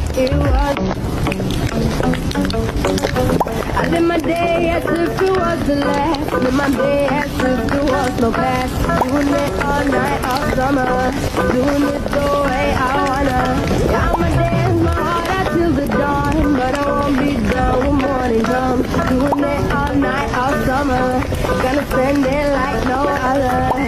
It was. I live my day as if it was the last. Live my day as if it was no past. Doing it all night, all summer. Doing it the way I wanna. Yeah, I'ma dance my heart out till the dawn, but I won't be done when morning comes. Doing it all night, all summer. Gonna spend it like no other.